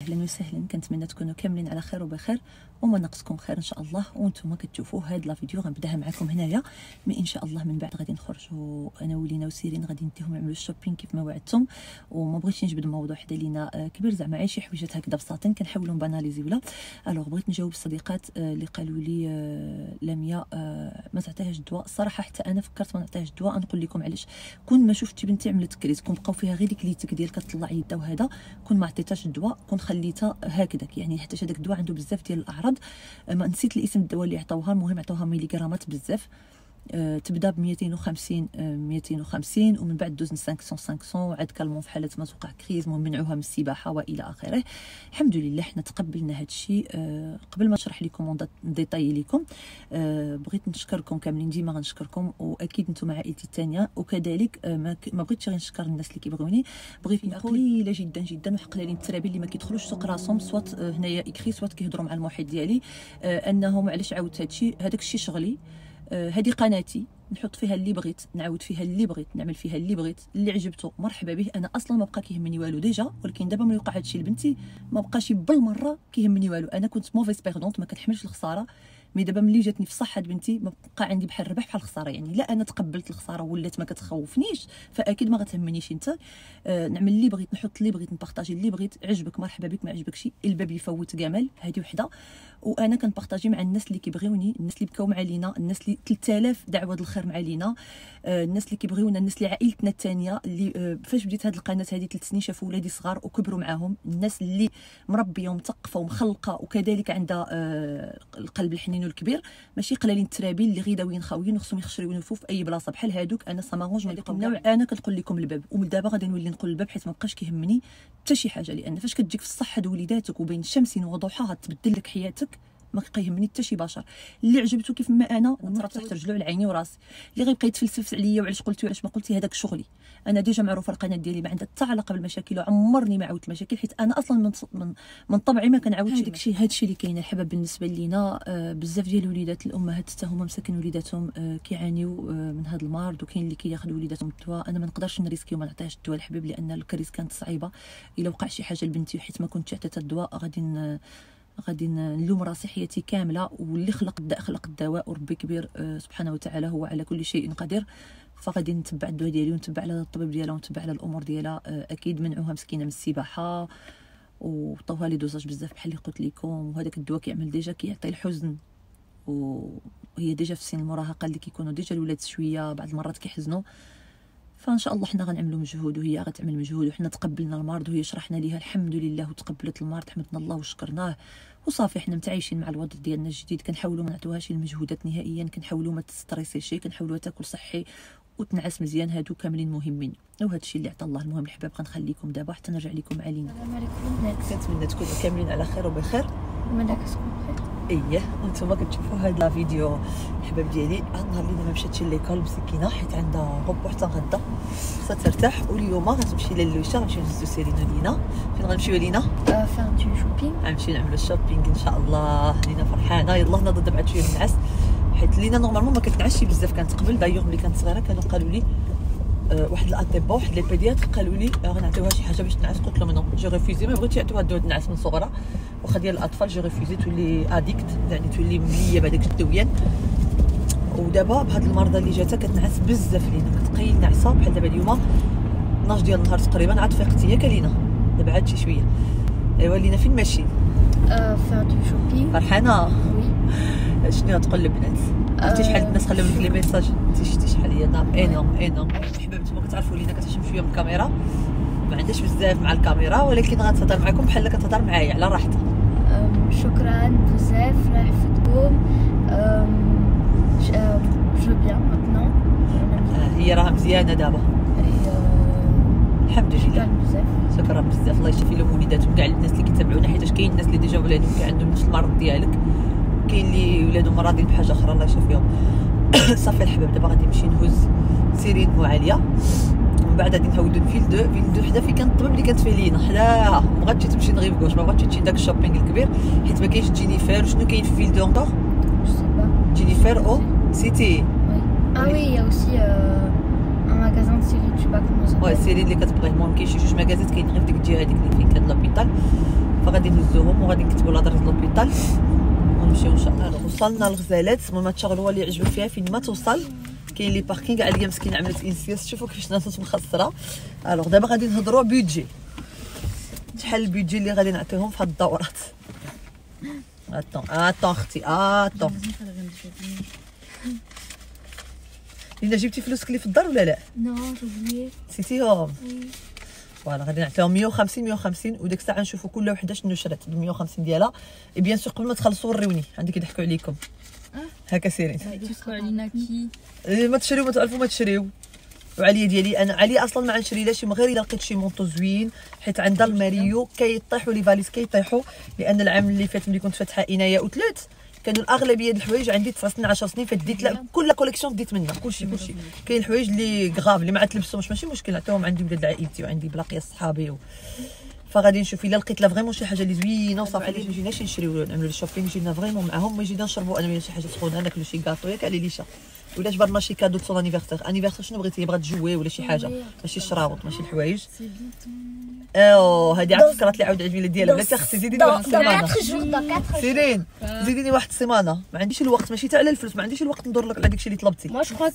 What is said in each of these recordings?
اهلا وسهلا. كنتمنى تكونوا كاملين على خير وبخير وما ناقصكم خير ان شاء الله. وانتم كتشوفوا هاد لا فيديو غنبداها معكم هنايا، مي ان شاء الله من بعد غادي نخرجوا انا ولينا وسيرين، غادي نديهم يعملوا الشوبينغ كيف ما وعدتهم. وما بغيتش نجبد موضوع حدا لينا كبير، زعما عايش شي حويجات هكذا بساطين كنحاولوا نباناليزي ولا. الوغ بغيت نجاوب الصديقات اللي قالوا لي لميا ما تعطيهاش الدواء. الصراحه حتى انا فكرت ما نعطيهاش الدواء. نقول لكم علاش. كون ما شفتي بنتي عملت كريز، كون بقاو فيها غير ديك ليتك ديال كتطلع يدها وهذا، كون ما عطيتهاش الدواء، كون خليتها هكذاك يعني، حتى هذاك الدواء عنده بزاف ديال الاعراض. ما نسيت الاسم الدواء اللي عطاوها، المهم عطاوها ميليغرامات بزاف. تبدا ب 250 ومن بعد دوز 500 وعاد كالمون في حالات ما توقع كريز، المهم منعوها من السباحه والى اخره. الحمد لله حنا تقبلنا هذا الشيء. قبل ما نشرح لكم نديطاي لكم، بغيت نشكركم كاملين، ديما غنشكركم، واكيد نتوما عائلتي الثانيه. وكذلك ما بغيتش غير نشكر الناس اللي كيبغوني، بغيت قليله جدا جدا وحقلالين الترابي اللي ما كيدخلوش سوق راسهم، سواء هنايا اكري سواء كيهضروا مع المحيط ديالي انهم علاش عاودت هذا الشيء. هذاك الشيء شغلي، هذه قناتي، نحط فيها اللي بغيت، نعاود فيها اللي بغيت، نعمل فيها اللي بغيت، اللي عجبته مرحبا به. انا اصلا ما بقى كيهمني والو ديجا، ولكن دابا ملي وقع هادشي لبنتي ما بقاش بالمره كيهمني والو. انا كنت موفيس بيردونت، ما كنحملش الخساره، مي دابا ملي جاتني في صحه بنتي ما بقى عندي بحال الربح بحال الخساره يعني. لا انا تقبلت الخساره ولات ما كتخوفنيش، فاكيد ما غتهمنيش انت. نعمل اللي بغيت، نحط اللي بغيت، نبارطاجي اللي بغيت. عجبك مرحبا بك، ما عجبكش الباب يفوت كامل. هذه وحده. وانا كنبارطاجي مع الناس اللي كيبغيوني، الناس اللي بكاو مع لينا، الناس اللي 3000 دعوه الخير مع لينا، الناس اللي كيبغيونا، الناس اللي عائلتنا الثانيه، اللي فاش بديت هذه القناه هذه 3 سنين شافوا ولادي صغار وكبروا معاهم، الناس اللي مربيه ومثقفه ومخلقه وكذلك عندها القلب الحنين والكبير، ماشي قلالين الترابي اللي غيداويين خاويين وخصهم يخشروا في اي بلاصه بحال هادوك. انا ساماغونج من ديك النوع. انا كنقول لكم الباب، ومن دابا غادي نولي نقول الباب حيت ما بقاش كيهمني حتى شي حاجه، لان فاش كتجيك في الصحه د وليداتك وبين الشمس وضحاها تبدل لك حياتك، ما كيهمني حتى شي بشر. اللي عجبته كيف ما انا نطرح تحت رجلو على عيني وراسي. اللي غيبقى يتفلسف عليا وعلاش قلتي وعلاش ما قلتي، هذاك شغلي. انا ديجا معروفه القناه ديالي ما عندها حتى علاقه بالمشاكل، وعمرني ما عاودت المشاكل، حيت انا اصلا من طبعي ما كنعاودش داكشي. هادشي اللي كاين الحباب بالنسبه لينا. بزاف ديال الوليدات الامهات حتى هما مساكن وليداتهم كيعانيو من هذا المرض، وكاين اللي كياخذوا وليداتهم الدواء. انا ما نقدرش نريسكي وما نعطيهاش الدواء الحبيب، لان الكريس كانت صعيبه. الا وقع شي حاجه لبنتي وحيت ما كنتش عطيتها الدواء، غادي نلوم راسي حياتي كامله. واللي خلق الدواء، وربي كبير سبحانه وتعالى، هو على كل شيء قدير. فغادي نتبع الدواء ديالي ونتبع على الطبيب ديالها ونتبع على الامور ديالها. اكيد منعوها مسكينه من السباحه وطوها لي دوزاج بزاف بحال اللي قلت لكم. وهذاك الدواء كيعمل ديجا كيعطي الحزن، وهي ديجا في سن المراهقه اللي كيكونوا ديجا الولاد شويه بعض المرات كيحزنوا. فان شاء الله حنا غنعملوا مجهود وهي غتعمل مجهود، وحنا تقبلنا المرض وهي شرحنا ليها الحمد لله وتقبلت المرض، حمدنا الله وشكرناه. وصافي حنا متعايشين مع الوضع ديالنا الجديد. كنحاولوا ما نعطوهاش المجهودات نهائيا، كنحاولوا ما تستريسيش، كنحاولوا تاكل صحي وتنعس مزيان. هادو كاملين مهمين، وهذا الشيء اللي عطا الله. المهم الحباب غنخليكم دابا حتى نرجع لكم علينا. السلام عليكم البنات. كنتمنى تكونوا كاملين على خير وبخير. مالا كتكون بخير. اييه وانتم كتشوفوا هاد لا فيديو الحباب ديالي. النهار اللي ما مشاتش ليكول مسكينه حيت عندها غبو حتى غدا خصها ترتاح، واليوم غتمشي للويشه، غنمشيو نهزو سيرين ولينا. فين غنمشيو لينا؟ فان دو شوبينغ. غنمشيو نعملوا الشوبينغ ان شاء الله. لينا فرحانه. يلاه ناض دابا بعد شويه نعس، حيت لينا نورمالمون ما كتنعسش بزاف. كانت قبل دايوغ ملي كانت صغيره كانوا قالوا لي واحد الاطباء واحد لي بيدياتر قالوا لي غنعطيوها شي حاجه باش تنعس. قلت لهم نو، جو ريفوزي، ما بغيتش يعطيوها الدواء تنعس من صغرها، واخا ديال الاطفال جو ريفوزي، تولي اديكت يعني تولي مليه بهذاك الدويان. ودابا بهاد المرضى اللي جاتها كتنعس بزاف لينا، كتقيل نعسه. بحال دابا اليوم 12 ديال النهار تقريبا عاد فيقت هي كلينا دابا عاد شي شويه. ايوا لينا فين ماشي؟ فان دو شوبينغ. فرحانه؟ وي. شنو غتقول للبنات؟ عرفتي شحال الناس خلاو لك لي ميساج؟ انت شتي شحال هي انورم. حباب نتوما كتعرفوا لينا كتحشم شويه من الكاميرا، ما عندهاش بزاف مع الكاميرا، ولكن غتهضر معكم بحال كتهضر معايا على راحتها. شكرا بزاف، الله يحفظكم. جو بيان ماتنون. هي راه مزيانه دابا الحمد لله. شكرا بزاف. الله يشفي لهم وليداتهم كاع الناس اللي كيتابعونا، حيت كاين الناس اللي ديجا ولادهم عندهم نفس المرض ديالك، كاين اللي ولادهم مرضين بحاجه اخرى الله يشفيهم. صافي الحباب دابا غادي نمشي نهز سيرين وعاليه، ومن بعد غادي نعاودو فيل دو حدا فين كانت الطبيب اللي كانت في لينا حداها. ما بغاتش تمشي نغيب كوش، ما بغاتش تمشي داك الشوبينغ الكبير حيت ما كاينش جينيفر. وشنو كاين في فيل دو انكور؟ جينيفر او سيتي. وي يا اوسي ان ماغازان سيرين، جو با كومون سا. سيرين اللي كتبغيه. المهم كاين شي جوج ماغازات كاين غير في ديك الجهه هذيك اللي فين كان لوبيتال. فغادي نهزوهم وغادي نكتبوا لادريس لوبيتال ونمشيو ان شاء الله. وصلنا لغزالات. المهم تشغلوا اللي يعجبك فيها فين ما توصل. كاين لي باركينغ عليا مسكينه عملت انسياس. شوفوا كيفاش ناس مخسره. الوغ دابا غادي نهضروا بيدجي. شحال البيدجي اللي غادي نعطيهم في هاد الدورات؟ اتون اختي اتون. لينا جبتي فلوسك اللي في الدار ولا لا؟ نو جوبلي. نسيتيهم؟ فوالا غادي نعطيهم 150 وديك الساعه نشوفوا كل وحده شنو شرات ب 150 ديالها. اي بيان سور قبل ما تخلصوا وريوني عندك يضحكوا عليكم. هكا سيرين تضحكوا علينا كي ما تشريو ما تعرفوا ما تشريو. وعليا ديالي انا عليا اصلا ما غنشري لا شي من غير الا لقيت شي مونطو زوين حيت عندها الماريو كيطيحوا لي فاليز كيطيحوا. لان العام اللي فات ملي كنت فاتحه انايا وثلاث كانوا الاغلبيه ديال الحوايج عندي 9 سنين 10 سنين فديت كل كوليكسيون ديت منها كلشي. كاين الحوايج اللي غاف اللي ما عتلبسهمش ماشي مشكل نعطيهم عندي ولاد عائلتي وعندي بلاقيه صحابي فغادي نشوف الا لقيت لا فريمون شي حاجه اللي زوينه وصافي. علاش ما جيناش نشريو نعملوا الشوبينغ جينا فريمون معاهم ما جينا نشربوا انا ويا شي حاجه سخونه ناكلوا شي كاطو ياك على ليشا ولا جبرنا شي كادو دو انيفرسير شنو بغيتي بغات تجوي ولا شي حاجه ماشي الشراوط ماشي الحوايج. هادي عاد فكرات لي عاود عيد الميلاد ديالها. بلاتي اختي زيديني واحد السيمانه. سيرين زيديني واحد السيمانه. ما عنديش الوقت ماشي تاع على الفلوس ما عنديش الوقت ندور لك على داكشي اللي طلبتي. Moi je crois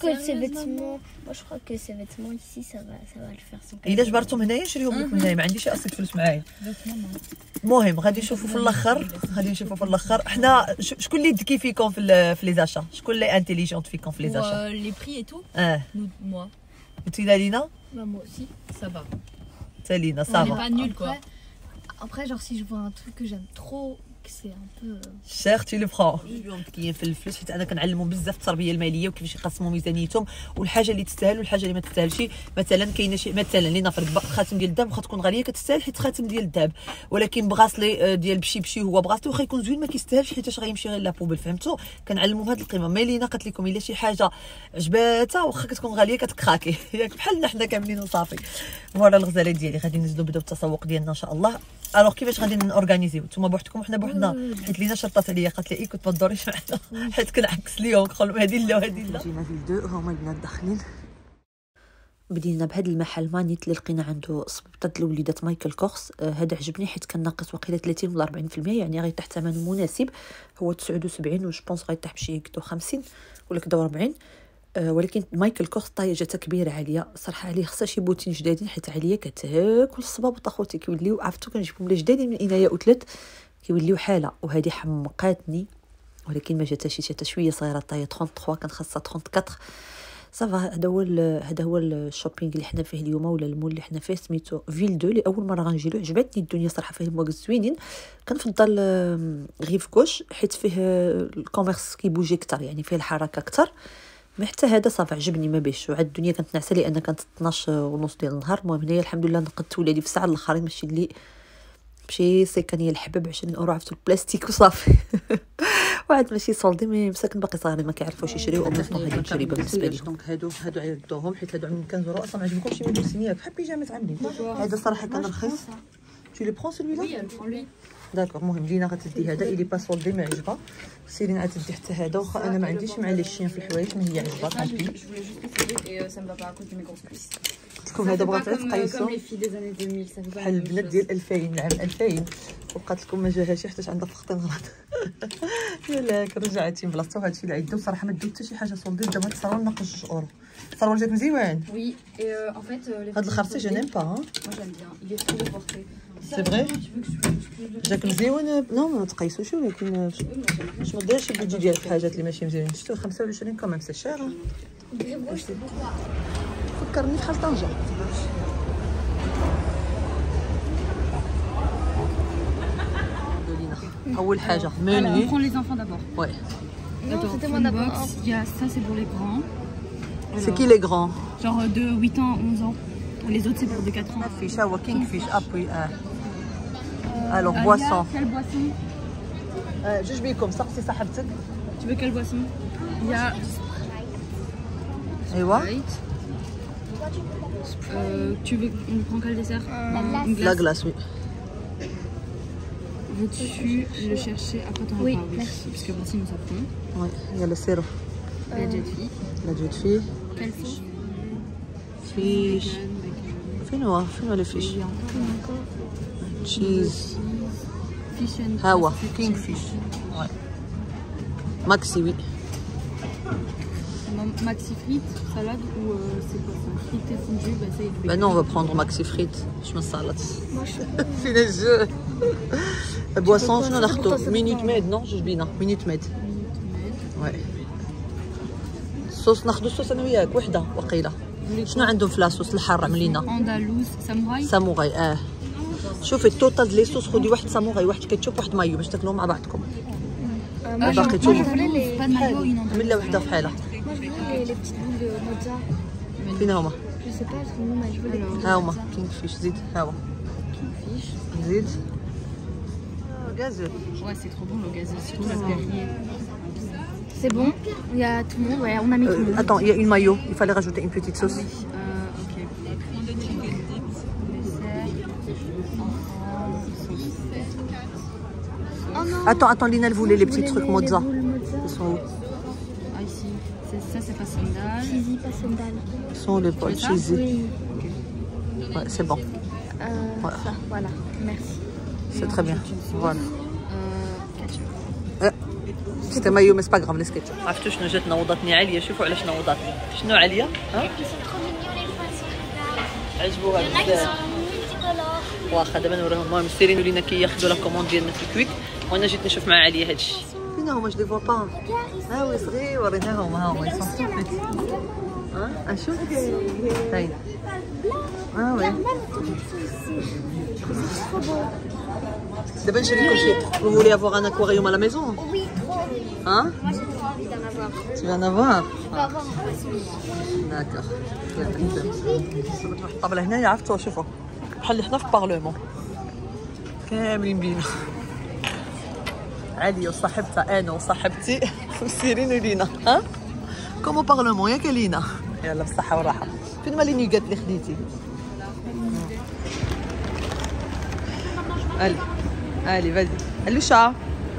que ces vêtements ici ça va le faire son. الا جبرتهم هنايا نشريهم لك من هنايا ما عنديش اصلا فلوس معايا. المهم غادي نشوفوا في الاخر حنا شكون اللي ذكي فيكم في لي زاشا؟ شكون اللي انتيليجونت فيكم في لي زاشا؟ Les prix et tout. Moi. انت لينا؟ Moi aussi. Ça va. تالينا On n'est صافا. pas nul quoi. Après genre si je vois un truc que j'aime trop que c'est un peu شير تي لو فرون. اليوم متكيين في الفلوس حيت انا كنعلمهم بزاف التربيه الماليه وكيفاش يقسموا ميزانيتهم والحاجه اللي تستاهل والحاجه اللي ما تستاهلش. مثلا كاينه شي مثلا لنفرض خاتم ديال الذهب واخا تكون غاليه كتستاهل حيت خاتم ديال الذهب ولكن بغاسلي ديال بشي هو بغاسلي واخا يكون زوين ما كيستاهلش حيت غيمشي غير لابوبل. فهمتوا؟ كنعلموا بهذه القيمه. مالينا قالت لكم الا شي حاجه عجباتها واخا كتكون غاليه كتكراكي ياك بحالنا حنا كاملين وصافي. فوالا الغزاله ديالي غادي نزيدو بداو التسوق ديالنا ان شاء الله. الوغ كيفاش غادي نورغانيزيو نتوما بوحدكم وحنا بوحدنا حيت لينا شرطات عليا قالت لي كنت ما تدوريش معنا حيت كنعكس ليهم نقول لهم هذه لا وهذه لا. جينا في الدو هما البنات داخلين. بدينا بهذا المحل مانيت اللي لقينا عنده صبطه الوليدات مايكل كورس. هذا عجبني حيت كان ناقص وقيله 30 ولا 40% يعني غيطيح ثمنه مناسب. هو 79 وج بونس غيطيح بشي كدو 50 ولا كدو 40 ولكن مايكل كورس طايجته كبيره عاليه صراحه عليه خصها شي بوتين جدادين حيت عليا كتاكل الصبابط اخوتي كيوليو عرفتو كنجيبهم لي جدادين من انايا وثلاث كيوليو حاله. وهذه حمقاتني ولكن ما جاتهاش حتى شويه صغيره طايه 33 كان خاصها 34 صافا. هذا هو الشوبينغ اللي حنا فيه اليوم ولا المول اللي حنا فيه سميتو فيل 2 لاول مره غنجي له. عجبتني الدنيا صراحه فيه مواقف زوينين. كنفضل غيف كوش حيت فيه الكوميرس كيبوجي اكثر يعني فيه الحركه اكثر. ما حتى هذا صافي عجبني ما بيش. وعاد الدنيا كانت ناعسه لان كانت 12:30 ديال النهار. المهم هنايا الحمد لله نقدت ولادي في الساعه الاخرين ماشي اللي ماشي سيكانيه الحباب 20 اورو عرفتو البلاستيك وصافي. واحد ماشي صولدي مي مساكن باقي صغارين ما كيعرفوش يشريو. اون ميم هذه تجربه بالنسبه لي. دونك هادو عيطوهم حيت هادو عاملين 15 اورو اصلا ما عجبكمش شي مدرسين ياك بحال بيجامات عاملين. هذا صراحه كان رخيص. tu les prends celui-là? Oui, elle prend lui. داكور. المهم لينا غتدي هذا اللي با سولدي ما عجبها. سيرين غتدي حتى هذا واخا انا ما عنديش مع لي شيان في الحوايج ما هي عجبها طامبي. Je voulais juste essayer et ça me va pas à cause de mes grosses cuisses. تكون هذا بغات تقيسو comme les filles des années 2000 ça fait pas بحال البنات ديال 2000 العام 2000 وبقات لكم ما جاهاش حتى عندها فخطين غلط. ياك رجعتي بلاصتو هادشي اللي عندو صراحه ما داو حتى شي حاجه سولدي. دابا الصالون ناقص 2 اورو. الصالون جاك مزيان. Oui et en fait هاد الخرطي جو نيم با. moi j'aime bien il est trop porté. سي فري جاك مزيان. نو ما تقيسوش ولكن باش ما ديرش البيجي ديال الحاجات اللي ماشي مزيانين. شفتو 25 كومام سي شير. فكرني بحال طنجة. اول حاجه Alors, on منيو. prend les enfants d'abord. Ouais. Attends, c'était moi phone d'abord. box, il y a ça c'est pour les grands. C'est qui les grands? Genre de 8 ans, 11 ans. Les autres c'est pour de 4 ans. Fish, ah, King Fish, après. Alors, Il y a boisson. quelle boisson? جوج بيكم صاحبتي صاحبتك. Tu veux quelle boisson? Il y a ايوا. Sprite. Tu veux on prend quel dessert? Une La glace. glace, oui. Veux-tu le chercher après ton Oui, repas? merci. Parce que bon, sinon ça prend. Oui, il y a le sirop. La jet fille. La jet fille. Quelle sauce? Fish. Bacon. Fais-nous les fish. Il y a encore Cheese. Fish. ها هو كينغ فيش. ماكسي وي. Maxi frites, salade ou c'est quoi ça? Frites et fondue, bah ça y est. Ben non, on va prendre maxi frites. Je me salade. فين الجو. البواسون شنو ناخذو؟ مينيت ميد نو جوج بينا مينيت ميد. وي. الصوص ناخذو الصوص انا وياك وحده وقيله. شنو عندهم في لاصوص الحار عملينا؟ اندلوز ساموراي. ساموراي شوفي التوتال ديال لي صوص خدي واحد ساموراي واحد كاتشوب واحد مايو باش تاكلوهم مع بعضكم. باقي توما من لا وحده بحالها. فين هما؟ ها هما كينغ فيش. زيد ها هو زيد غازول. Ouais, c'est trop bon le gazeux, surtout la Perrier. C'est bon, il y a tout le monde, ouais, on a mis tout le monde. Attends, il y a une mayo, il fallait rajouter une petite sauce. Ok. Oh non. Attends, Lina, elle voulait les petits trucs mozza. Ils sont où? Ah ici, ça c'est pas sandal. Cheesy, pas sandal. Ils sont les poils cheesy. Oui. Ouais, c'est bon. Voilà. Ça, voilà, merci. C'est très bien. Voilà. Ketchup. سيتي مايو مي سبا غراف لي سكيتشو. عرفتوا شنو جات نوضتني عاليه؟ شوفوا علاش نوضتني. شنو عاليه؟ ها؟ عجبوها بزاف. واخا دابا نوريهم. المهم سيرين ولينا كياخذوا لا كوموند ديالنا في الكويك وانا جيت نشوف مع عليا هادشي. فين هما؟ جو لي فوا با. ها هو صغير وريناهم. ها هما يسون ها اشوف هاي. ها وي دابا نشريكم شي. Vous voulez avoir un aquarium à la maison? Oui, trop. Hein? Moi j'ai trop envie d'en avoir. Tu vas en avoir? Je peux avoir un poisson. D'accord. تروح الطابله هنايا. عرفتوا شوفوا بحال اللي حنا في البارلمون كاملين بينا. عليا وصاحبتها انا وصاحبتي وسيرين ولينا. ها كومو بارلمون ياك لينا. يلا بالصحه والراحه. فين ما لي نيغات اللي خديتي؟ allez vas-y الوشا.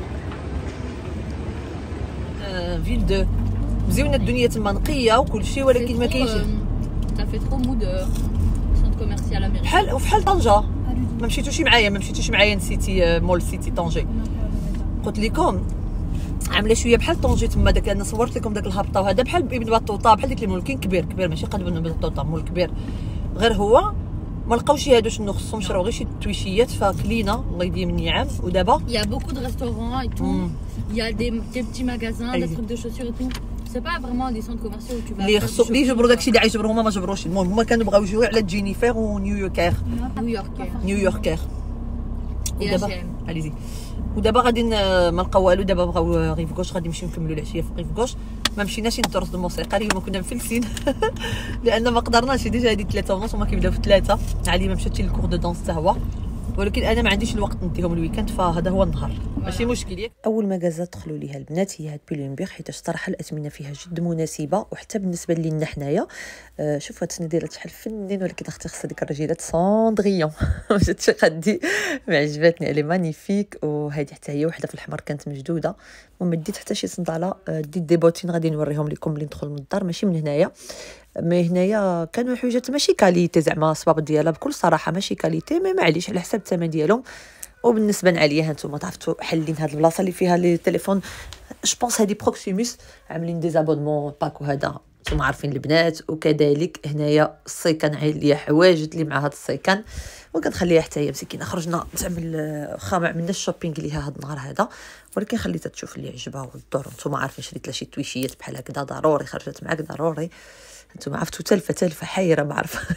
فيل دو مزيونه الدنيا تما نقيه وكل شيء ولكن ما كاينش. Ça fait trop mood centre commercial américain. بحال طنجه. ما مشيتوش معايا نسيتي مول سيتي طنجه. قلت لكم عامله شويه بحال طنجه تما. داك انا صورت لكم داك الهبطه وهذا بحال ابن بطوطه بحال ديك المول. كاين كبير ماشي قد ابن بطوطه مول كبير. غير هو ما لقاوش هادو شنو خصهم شراو غير شي تويشيات فكلينا الله يديم النعم. ودابا Il y a beaucoup de restaurants et tout. Il y a des petits magasins, des trucs de chaussures et tout. C'est pas vraiment des centres commerciaux où tu vas. اللي خصو اللي يجبروا داكشي اللي عيجبرهم هما ما جبروش. المهم هما كانوا بغاو يجيو على جينيفر ونيويوركر. نيويوركر. ودابا اليزي. ودابا غادي ما لقاو والو. دابا بغاو ريف كوش غادي نمشيو نكملوا العشيه في ريف كوش. ما مشيناش ندرس الموسيقى اليوم كنا مفلسين لان ما قدرناش. ديجا هادي 3 ونص وما كيبداو في 3. علي ما مشاتش للكور دو دونس حتى هو. ولكن انا ما عنديش الوقت نديهم الويكاند فهذا هو النهار ماشي مشكل ياك. اول مغازه دخلوا ليها البنات هي هاد بيلونبيغ حيت صراحه الاثمنه فيها جد مناسبه وحتى بالنسبه لينا حنايا. شوف هاد السنديره شحال فنين. ولكن اختي خصها ديك الرجيلات سوندغيون ما جاتش قدي. ما عجبتني الي مانيفيك. وهادي حتى هي وحده في الحمر كانت مشدوده. وما ديت حتى شي صنداله. ديت دي بوتين غادي نوريهم لكم ملي ندخل من الدار ماشي من هنايا. مي هنايا كانوا حويجات ماشي كاليتي زعما الصباب ديالها بكل صراحه ماشي كاليتي. مي معليش على حساب الثمن ديالهم. وبالنسبه لعليا هانتوما تعرفتوا حالين هاد البلاصه اللي فيها لي تليفون. جو بونس هادي بروكسيموس عاملين دي زابونمون باك وهذا نتوما عارفين البنات. وكذلك هنايا السيكان عليا حوايج اللي مع هاد السيكان وكنخليها حتى هي مسكينه. خرجنا تعمل واخا ما عملناش الشوبينغ ليها هاد النهار هذا ولكن خليتها تشوف اللي عجبها والدور. نتوما عارفين شريت لها شي تويشيات بحال هكذا ضروري خرجت معاك ضروري. نتوما عرفتوا تلفه حيره ما عرفه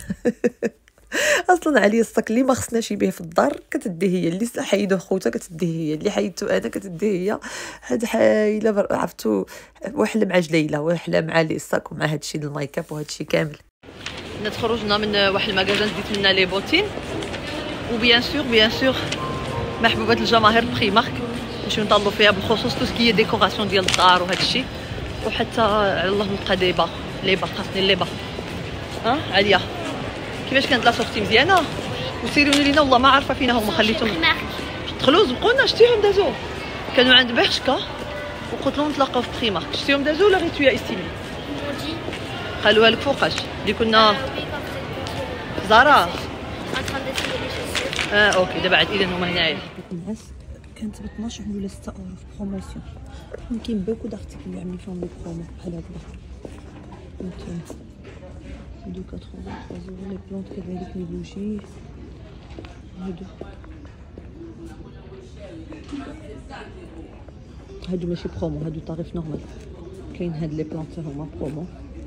اصلا عليا الصك اللي ما خصناش به في الدار كتديه هي. اللي حيدوه خوتها كتديه هي. اللي حيدتو انا كتديه هي. هاد حايله عرفتوا وحله مع جليله وحله مع لي الصك ومع هادشي الميك اب وهادشي كامل. حنا تخرجنا من واحد المغازان ديت لنا لي بوتين. وبيان سور محبوبه الجماهير بريمارك نمشيو نطلبوا فيها بالخصوص تو سكي ديكوراسيون ديال الدار وهادشي. وحتى على الله نبقى ديبا ليبا خاصني ليبا. عليا كيفاش كانت لا سورتي مزيانه. وسيروني لينا والله ما عارفه فينا هما خليتهم دخلوا زبقونا شتيهم دازو. كانوا عند برشكا وقلت لهم نتلاقاو في بريمارك. شتيهم دازو ولا غير تويا استيمي خلوها لك فوقاش اللي كنا زارا. اوكي دابا عاد اذا هما هنايا. كانت ب 12 ولا 6 اورو في بروموسيون. كاين بوكو دارتيكل اللي عاملين فيهم لي برومو بحال هكذا. هادو 83 اورو. لي بلونط كذلك لي بوجي هادو ماشي برومو، هادو طريف نورمال. كاين هاد لي بلونط هما برومو.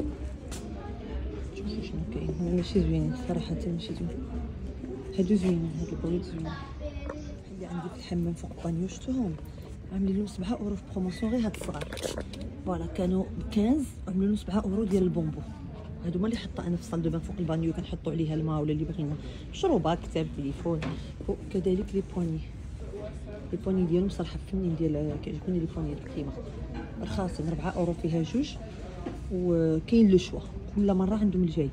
شوفوا شنو كاين، هما ماشي زوينين صراحه، ماشي زوينين. هادو زوينين، هاد البوليط زوينين. اللي عندي في الحمام فوق البانيو شفتوهم عاملين لهم 7 اورو في بروموسيون غير هاد الصغار. فوالا كانوا ب 15 عملوا لهم 7 اورو ديال البومبو. هادو هما اللي حطها انا في الصال دو بان فوق البانيو، كنحطوا عليها الماء ولا اللي بغينا، مشروبات، كتاب، تليفون. فوق كذلك لي بواني ديالهم صراحه فنين، ديال كيعجبوني لي بواني ديال الكريمه رخاصين. 4 اورو فيها جوج، وكاين لو شوا كل مره عندهم الجديد.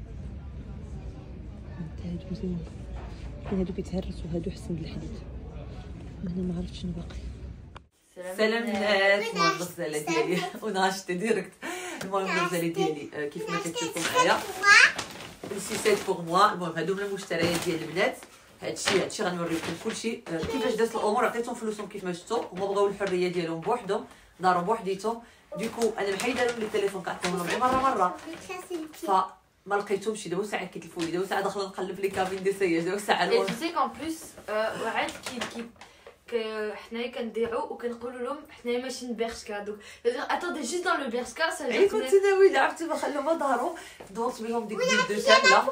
هادو مزيان، كاين هادو كيتهرسوا، هادو حسن بالحديد. هنا ما عرفتش شنو باقي. سلام الناس، المهم الغزاله ديالي وناشتي ديريكت. المهم الغزاله ديالي كيف ما كتشوفوا معايا سي سيت فور موا. المهم هادو من المشتريات ديال البنات. هادشي غنوريكم كلشي كيفاش دازت الامور. عطيتهم فلوسهم كيف ما شفتوا، هما بغاو الحريه ديالهم بوحدهم، داروا بوحديتهم. ديكو انا محيده لهم لي التليفون، كنعطيهم لهم مره فما لقيتهمش. دابا ساعه كيتلفوا لي، دابا ساعه داخله نقلب لي كابين دي سياج، دابا ساعه اي تو سي كون بليس وعاد حنايا كنديعو وكنقولوا لهم حنايا ماشي نبيرشكا. دوك اتوندي جوست دون لو بيرشكا سا جي كنت ناوي عرفتي ما خلوهم ظهروا. درت بهم ديك فيل دو كامله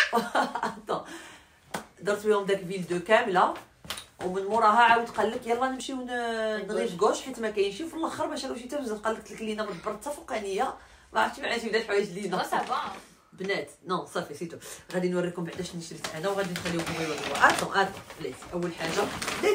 درت بهم داك فيل دو كامله، ومن موراها عاود قال لك يلا نمشيو نغيف كوش حيت ما كاينش. في الاخر ما شراوش حتى بزاف، قال لك الكلينه مدبرت حتى فوقانيه، ما عرفتش ما عرفتش بدات حوايج لينا صافا بنات. نو صافي سيتو. غادي نوريكم بعدا شنو شريت انا، وغادي نخليوكم يوريوها. اتون بلاتي، اول حاجه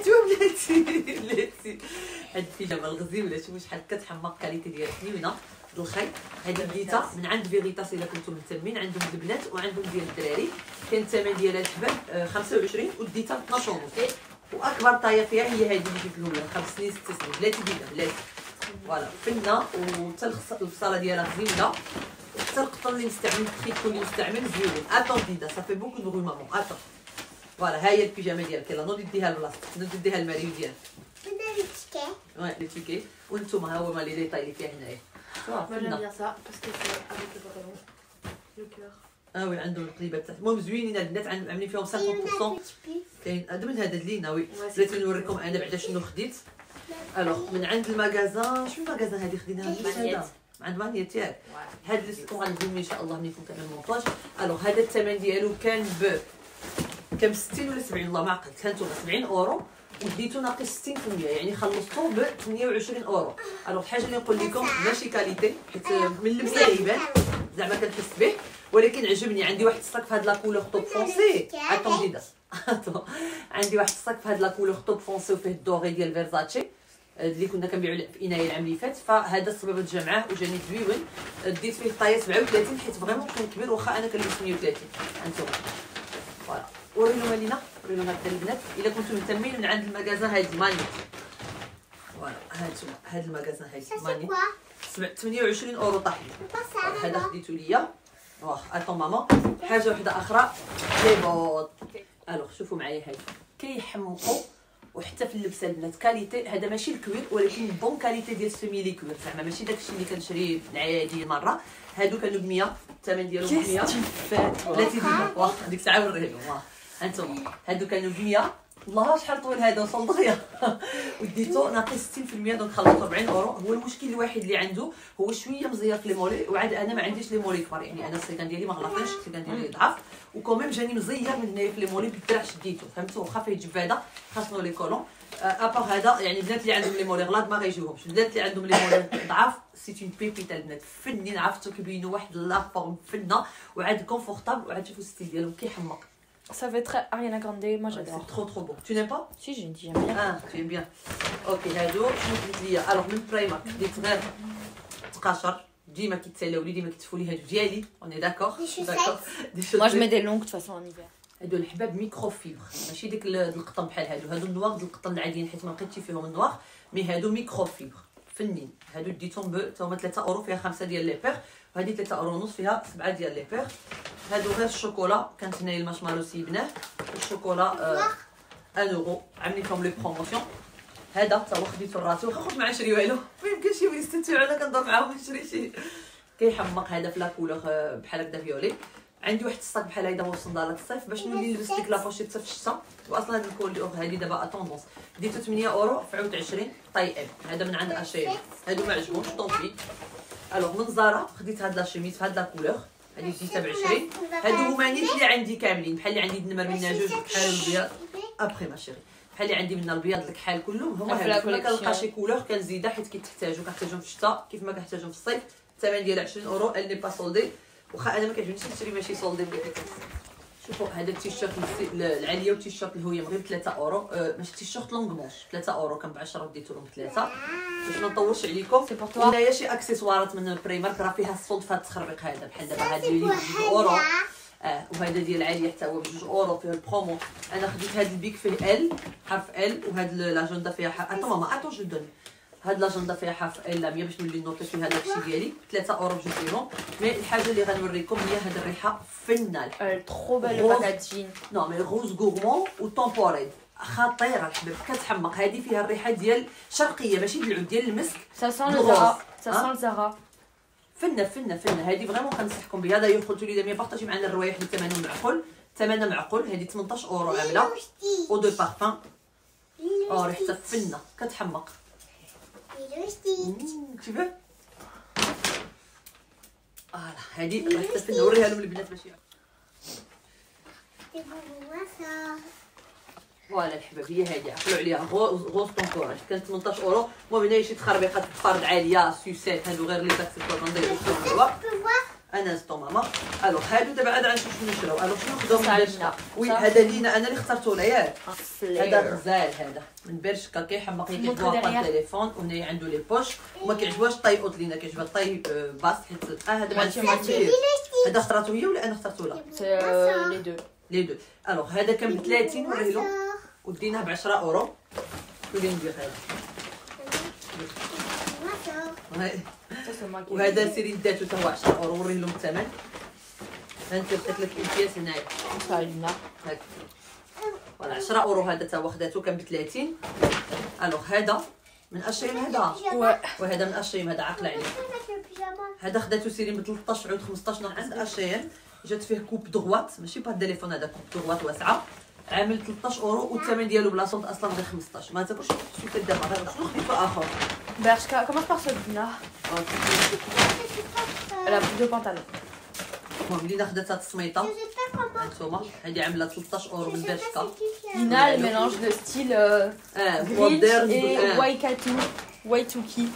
بلاتي هاد البيجامه الغزيوله، شوفوا شحال كتحمق، كاليتي ديالها زوينه بالخير. هذه بديتها من عند فيغيتاس الا كنتم مهتمين، عندهم البنات وعندهم ديال الدراري. كان الثمن ديالها الحباب 25 وديتها 12 ونص. واكبر طايه فيها هي هذه اللي جبت لهم 5 سنين 6 سنين. بلاتي ديالها بلاتي فوالا فنه، وحتى البصاله ديالها زوينه، حتى القطن اللي مستعمل التريكو اللي مستعمل زوين. اتون ديدا صافي بوكو دو مامون. اتون فوالا ها هي البيجامه ديالك. يلا نوضي ديها لبلاصتك، نوضي ديها الماريو ديالك. وي لي تيكي. وانتم ها هما لي ديتاي اللي فيها هنايا. Moi j'aime bien ça parce que c'est avec le pantalon, le cœur. وي عندهم القليبات تحت. المهم زوينين البنات، عاملين فيهم 50%. كاين هذا من هذا لينا. وي بغيت نوريكم انا بعدا شنو خديت. الوغ من عند المغازان، شنو المغازان هذه خديناها هذا عند مانيت ياك. هاد ليستكم غنديرهم ان شاء الله ملي يكون كامل المونطاج. الوغ هذا الثمن ديالو كان ب 60 ولا 70 والله ما عقلت. كانتو 70 اورو وديتو ناقص 60%، يعني خلصتو ب 28 اورو. الوغ الحاجه اللي نقول لكم ماشي كاليتي، حيت من اللبسه يبان زعما كنحس به، ولكن عجبني. عندي واحد الصاك في هاد لا كولور طوب فونسي. اتون ديدا عندي واحد الصاك في هاد لا كولور طوب فونسي وفيه الدوغي ديال فيرزاتشي اللي كنا كنبيعوا في انايا العام اللي فات. فهذا السبب تجا معاه وجاني زويون. ديت فيه الطايه 37 حيت فريمون كان كبير، واخا انا كنلبس 38. هانتوما فوالا. ورينوها لينا، ورينوها حتى البنات الا كنتم مهتمين. من عند المغازان هادي مانيت. فوالا هانتوما هاد المغازان هادي مانيت 28 اورو طاحين. هذا خديتو ليا. واخ اتون ماما. حاجه وحده اخرى لي بوط. الوغ شوفوا معايا هادي كيحمقوا، وحتى في اللبسه البنات كاليتي. هذا ماشي الكوير ولكن بون كاليتي ديال السيميلي كوير، زعما ماشي داكشي اللي كنشري العادي مره. هادو كانوا ب 100، الثمن ديالهم ب 100. بلاتي ديما واخ ديك الساعه وريهم. واخ هانتوما هادو كانوا ب 100. الله شحال طويل هذا وصل دغيا وديتو ناقص 60%، دونك خلصت 40 اورو. هو المشكل الوحيد اللي عنده هو شويه مزير في لي مولي، وعاد انا ما عنديش لي مولي كبار، يعني انا السيكان ديالي ما غلطنش، السيكان ديالي ضعف، وكوميم جاني مزير من هنايا في لي مولي بالدرع شديتو فهمتوا. واخا فيه جفاده خاصنو لي كولون. ابار هذا يعني البنات اللي عندهم لي مولي غلاط ما غيجيوهمش. البنات اللي عندهم لي مولي ضعاف سي اون بيبيت البنات فنين، عرفتو كيبينوا واحد لا فورم فنه، وعاد كونفورطابل، وعاد شوفوا الستيل ديالهم كيحمق. Ça fait très Ariana Grande, moi j'adore. C'est trop beau. Tu n'aimes pas? Si, j'aime bien. Ah, tu aimes bien. Ok, هادو شنو درت ليا؟ الوغ من برايمارك خديت غير تقاشر ديما كيتسالاو لي، ديما كيتفوا لي هادو ديالي. اوني داكور داكور. Moi je mets des longues de toute façon en hiver. هادو الحباب ميكرو فيبر، ماشي ديك القطن بحال هادو النواغ ديال القطن العاديين حيت ما لقيتش فيهم النواغ، مي هادو ميكرو فيبر فنين. هادو ديتهم تا هما 3 اورو، فيها 5 ديال لي بير، وهادي 3 اورو ونص فيها 7 ديال لي بير. هادو غير الشوكولا، كانت هنايا المارشمالو سيبناه، الشوكولا 1 اورو، عاملين فيهم لي بروموسيون. هذا تا هو خديته لراسي واخا خرج معاه نشري والو ما يمكنش يستمتعوا انا كندور معاهم نشري شي كيحمق هذا في لاكولور بحال هكذا فيولي. عندي واحد الصاك بحال هيدا هو صندالات الصيف باش نولي نلبس ديك لابوشيط في الشتا. واصلا هاد الكول هادي دابا طوندونس ديتو 8 اورو في عود 20 طاي ام. هذا من عند اشي هادو ما عجبونش طونطي. الوغ من زارا خديت هاد لا شيميز في هاد لاكولور هادي ديتها ب 20. هادو هما نيت اللي عندي كاملين بحال اللي عندي النمر من جوج بحال البيض ابخي ما شيري بحال اللي عندي من البيض الكحال كلهم هما هادو. ما كنلقى شي كولور كنزيدها حيت كنحتاجهم في الشتا كيف ما كنحتاجهم في الصيف. الثمن ديال 20 اورو اللي با سولدي واخا انا ما كيعجبنيش نشري ماشي سولدي. شوفوا هذا التيشيرت العاليه والتيشيرت الهويه غير 3 اورو. ماشي تيشيرت لونغ مونش 3 اورو كان ب 10 ديتو لهم 3 باش ما نطولش عليكم. هنايا شي اكسسوارات من بريمارك راه فيها الصولد في هذا التخربيق هذا بحال دابا هذا اللي ب 2 اورو. وهذا ديال العاليه حتى هو ب 2 اورو فيه البرومو. انا خديت هذا البيك فيه ال حرف ال وهذا لاجندا فيها اتو ماما اتو جو دون هاد لاجندا فيها حرف ال 100 باش نولي نوطي فيها داكشي ديالي 3 اورو بجوج ديالهم. مي الحاجه اللي غنوريكم هي هاد الريحه فنال ترو بال باكاجين نو مي روز غورمون و تومبوريل خطيره الحبيب كتحمق. هذه فيها الريحه ديال شرقيه ماشي ديال العود ديال المسك. سا زارا فنه هذه فريمون كنصحكم بها. دايوغ قلتوا لي دابا بارطاجي معنا الروايح اللي ثمنها معقول. هذه 18 اورو عامله او دو بارفان ريحتها فنه كتحمق. شوفي هذه ريحتها فنه نوريها لهم البنات باش فوالا الحباب. هي هذه عقلوا عليها غوز طونكوراج كانت 18 اورو. المهم هنايا شي تخربيقات فرد عاليه سوسيت هادو غير لي تاكسيكور غنديرو انا زتو ماما. الوغ هادو دابا عاد غنشوف شنو نشراو. الوغ شنو نخداو من برشكا. وي هذا لينا انا اللي اخترته له ياك. هذا غزال هذا من برشكا كيحمق كيعجبوها با التليفون وهنايا عنده لي بوش وما كيعجبوهاش طاي اوت لينا كيعجبها طاي باس حيت هذا ماشي هذا اخترته هي ولا انا اخترته لها لي دو. الوغ هذا كان ب 30 وريه له وديناه ب 10 اورو. ولي ندير هذا وهذا سيري داتو حتى هو 10 اورو وريه لهم الثمن. هنثبت لك الامتياز هنايا هاك فوالا 10 اورو. هذا تا هو خداتو كان ب 30. الوغ هذا من اشيم هذا وهذا من اشيم هذا عاقله عليه. هذا خداتو سيري ب 13 عود 15 نوع عند اشيم. جات فيه كوب دغوات ماشي با التليفون هذا كوب دغوات واسعه عامل 13 اورو والثمن ديالو بلا صوت اصلا غير 15. ما تاكلش شوف دابا غير شنو خديتو اخر برشكا كومون بار سولدنا لا دو بانطالون. المهم لينا خدات هاد السميطه هانتوما هادي عامله 13 اورو من برشكا. لينا الميلانج دو ستيل مودرن وايتوكي.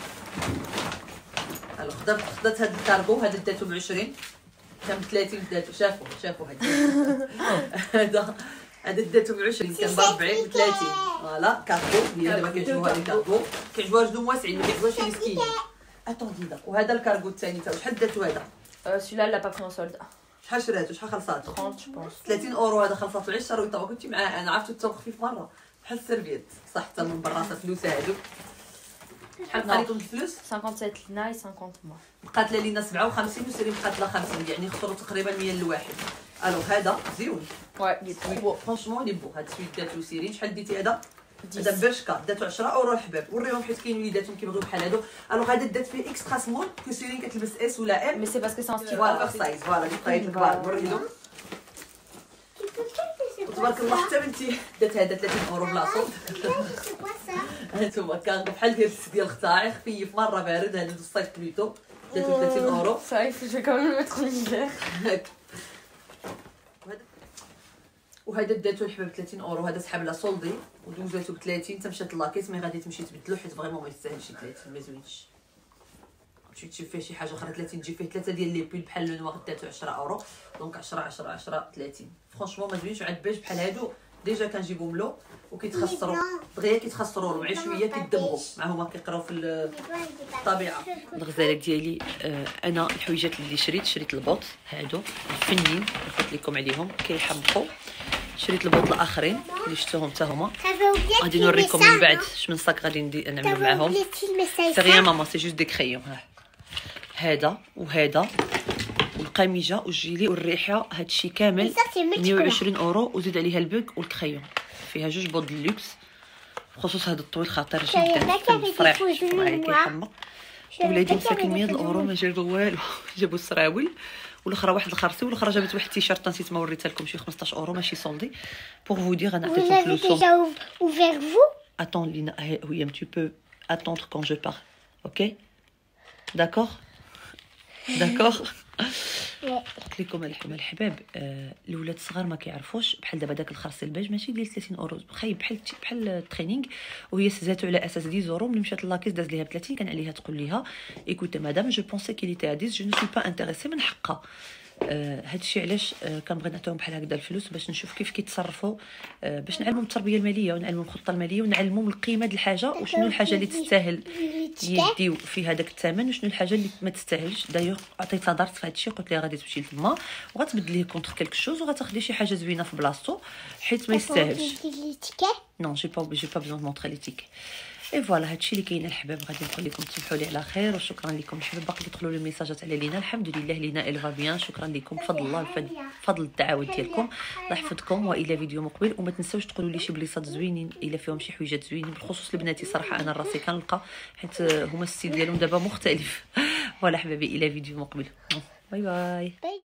الوغ خدات هاد الكارغو هذا داتو ب 20 كان ب 30 داتو. شافوا هذا داتو ب 20 كان ب 40 ب 30. فوالا كارغو هي دابا كيعجبوها لي كارغو كيعجبوها جدو واسعين ما كيعجبوهاش لي سكيني. اتوندي دا وهذا الكارغو الثاني تا شحال داتو هذا celui-là لا با بري سولد شحال شراتو شحال خلصاتو 30 جو بونس 30 اورو. هذا خلصاتو 10 ويطا كنتي معاه انا عرفتو حتى خفيف مره بحال السيرفيت صح حتى من براسه فلوسه هادو. شحال بقاليتهم الفلوس 57 لنا 50 موا بقات لينا 57 وسيري بقات لها 50 يعني خسروا تقريبا 100 لواحد. الوغ هذا زيون وي لي بو فرونشمون لي بو. هاد السويت داتو سيرين شحال ديتي هذا هذا برشكا داتو 10 اورو الحباب. وريهم حيت كاين وليداتهم كيبغيو بحال هادو. الوغ هذا دات فيه اكسترا سمول كو سيرين كتلبس اس ولا ام مي سي باسكو سي ان ستيل فوالا سايز فوالا ديك الكبار وريهم تبارك الله. حتى بنتي دات هذا 30 اورو بلا صوت. هانتوما كان بحال ديال ديال اختها خفيف مره بارد هذا الصيف كليتو داتو 30 اورو صايف جو كامل ميتر ليفير. وهذا داتو الحباب 30 اورو. هذا سحاب لا سولدي ودوزاتو ب 30 حتى مشات لاكيت مي غادي تمشي تبدلو حيت فريمون ما يستاهلش 30 ما زوينش. مشيت تشوف فيه شي حاجه اخرى 30 تجي فيه 3 ديال لي بول بحال لو نوار داتو 10 اورو دونك 10 10 10 30 فرونشمون ما زوينش. عاد باش بحال هادو ديجا كنجيبهم له وكيتخسروا دغيا كيتخسروا له مع شويه كيدمغوا مع هما كيقراو في الطبيعه. الغزالات ديالي انا الحويجات اللي شريت البوط هادو فنين قلت لكم عليهم كيحمقوا. شريت البوط الاخرين اللي شفتوهم حتى هما غادي نوريكم من بعد شمن صاك غادي نعملوا معاهم. سي ريان ماما سي جوست دي كريون. هذا وهذا والقميجه والجيلي والريحه هادشي كامل 120 اورو وزيد عليها البوك والكريون. فيها جوج بوط لوكس بخصوص هذا الطويل خاطر جدا في الفريح معايا كيحمق. ولادي مساكين 100 اورو ما جابوا والو جابوا السراول والاخرى واحد الخرسي والاخرى جابت واحد التيشيرت نسيت ما وريتها لكم شي 15 اورو ماشي سولدي بور فو دير انا عطيتهم فلوسهم. ouvert vous Attends Lina, oui, tu peux attendre quand je pars. OK? D'accord? D'accord. قلت لكم الحباب الاولاد الصغار ما كيعرفوش بحال دابا داك الخرس الباج ماشي ديال 30 اورو بخاي بحال الترينينغ وهي سزاتو على اساس 10 اورو. ملي مشات لاكيس داز ليها ب 30 كان عليها تقول ليها ايكوتي مدام جو بونسي كيلي تي 10 جو نو سوي با انتريسي من حقها. هادشي علاش كنبغي نعطيهم بحال هكذا الفلوس باش نشوف كيف كيتصرفوا باش نعلمهم التربيه الماليه ونعلمهم الخطه الماليه ونعلمهم القيمه د الحاجه وشنو الحاجه اللي تستاهل يديو في هذاك الثمن وشنو الحاجه اللي ما تستاهلش. دايوغ عطيتها درس في هادشي قلت لها غادي تمشي لتما وغتبدليه كونتر كلك شوز وغتاخدي شي حاجه زوينه في بلاصتو حيت ما يستاهلش. نو جي با بيزون مونطري لي تيكي. اي فوالا هادشي اللي كاين الحباب. غادي نقول لكم تصبحوا لي على خير وشكرا لكم. الحباب باقي يدخلوا لي ميساجات على لينا. الحمد لله لينا الفا بيان. شكرا لكم بفضل الله بفضل الدعوات ديالكم. الله يحفظكم والى فيديو مقبل. وما تنساوش تقولوا لي شي بليصات زوينين الا فيهم شي حويجات زوينين بالخصوص لبناتي. صراحه انا راسي كنلقى حيت هما الستيل ديالهم دابا مختلف. فوالا حبابي الى فيديو مقبل. باي باي.